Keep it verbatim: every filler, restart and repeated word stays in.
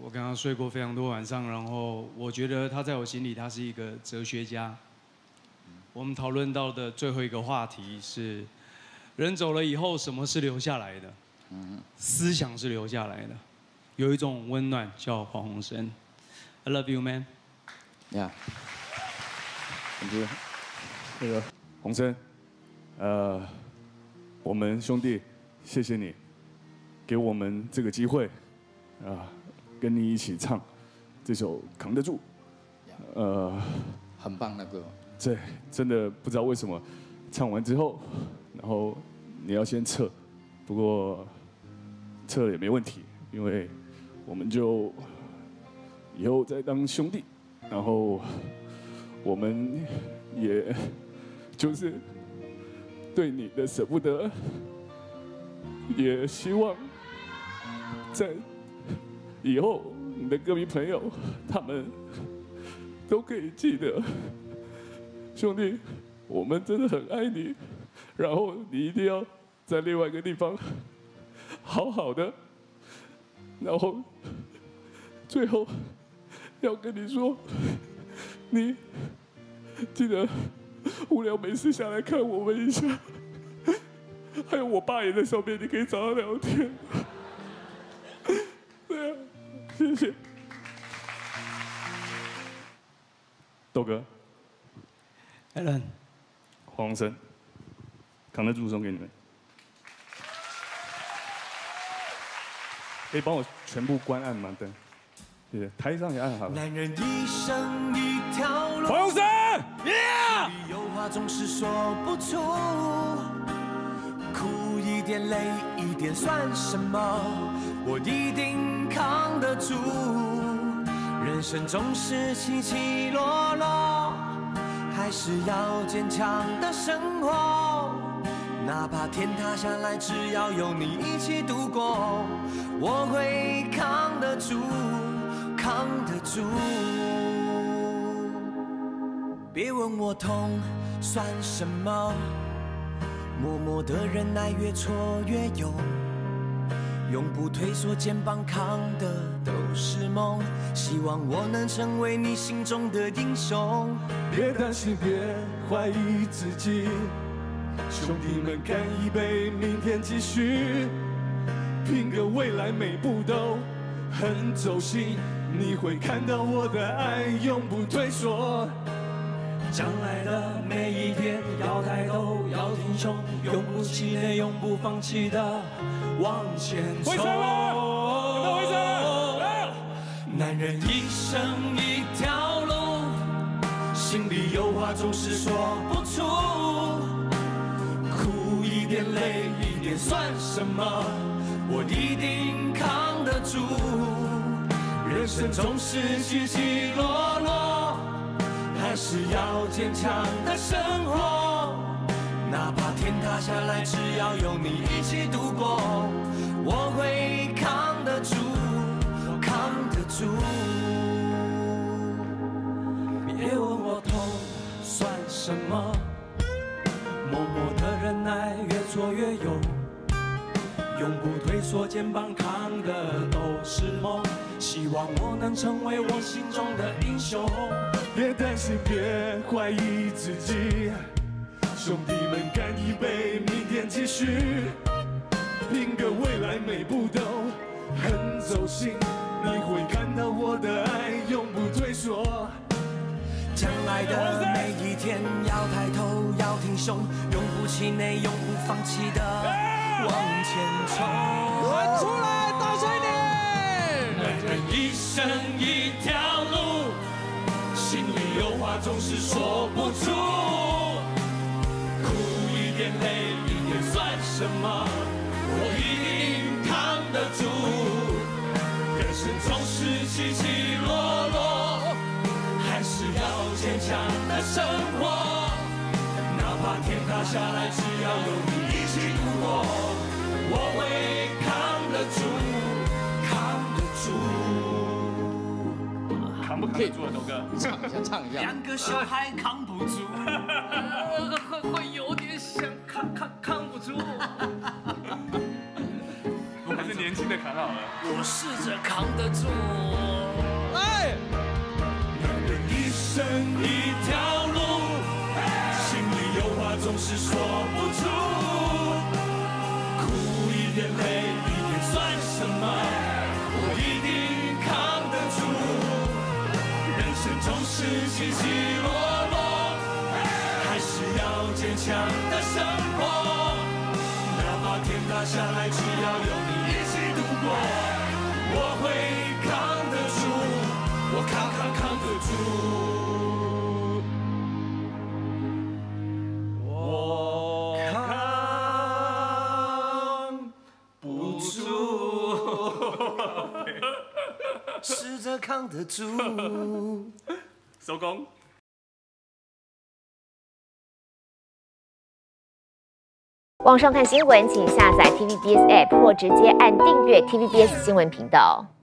我跟他睡过非常多晚上，然后我觉得他在我心里他是一个哲学家。我们讨论到的最后一个话题是，人走了以后，什么是留下来的？思想是留下来的，有一种温暖叫黄鸿升。I love you, man. Yeah. 感谢那个鸿升，呃，我们兄弟，谢谢你给我们这个机会，啊，跟你一起唱这首《扛得住》。呃， 很棒的歌。 对，真的不知道为什么，唱完之后，然后你要先撤，不过撤了也没问题，因为我们就以后再当兄弟，然后我们也就是对你的舍不得，也希望在以后你的歌迷朋友他们都可以记得。兄弟，我们真的很爱你，然后你一定要在另外一个地方好好的，然后最后要跟你说，你记得无聊没事下来看我们一下，还有我爸也在上面，你可以找他聊天。对啊，谢谢，豆哥。 Alan， 黄鸿升，扛得住送给你们，可以帮我全部关暗吗？灯，谢谢。台上也暗好了。 男人一生一条路， 黄鸿升 ，Yeah！ 有话总是说不出，苦一点累一点算什么？我一定扛得住。人生总是起起落落。还是要坚强的生活，哪怕天塌下来，只要有你一起度过，我会扛得住，扛得住。别问我痛算什么，默默的忍耐，越挫越勇。永不退缩，肩膀扛的都是梦，希望我能成为你心中的英雄。 别担心，别怀疑自己，兄弟们干一杯，明天继续，拼个未来，每步都很走心。你会看到我的爱永不退缩。 将来的每一天，要抬头，要挺胸，永不气馁，永不放弃的往前冲。 回神了，有没有回神？ 男人一生一条路，心里有话总是说不出，苦一点累一点算什么？我一定扛得住。人生总是起起落落，还是要坚强的生活。哪怕天塌下来，只要有你一起度过，我会扛得住，扛得住。别问我痛算什么，默默的忍耐，越挫越勇，永不退缩，肩膀扛的都是梦，希望我能成为我心中的英雄。 别担心，别怀疑自己，兄弟们干一杯，明天继续，拼个未来，每步都很走心。你会看到我的爱永不退缩。 将来的每一天，要抬头，要挺胸，永不气馁，永不放弃的往前冲。 run出来，大声一点！ 男人一生一条路，心里有话总是说不出，苦一点累一点算什么？我一定扛得住。人生总是起起落落，还是要坚强的生活。哪怕天塌下来，只要有你一起度过，我会扛得住，扛得住。 扛不扛得住啊，豆哥？ 唱一下，唱一下。 两个小孩扛不住， 会会有点想扛扛扛不住。 我还是年轻的的扛好了。 我试着扛得住。 来， 男人一生一条路，心里有话总是说不出，苦一点累一点算什么？我一定扛得住。人生总是起起落落，还是要坚强的生活。哪怕天塌下来，只要有你一起度过，我会扛得住，我扛扛扛得住，我扛不住，试着扛得住。 收工。 网上看新闻，请下载 T V B S App 或直接按订阅 T V B S 新闻频道。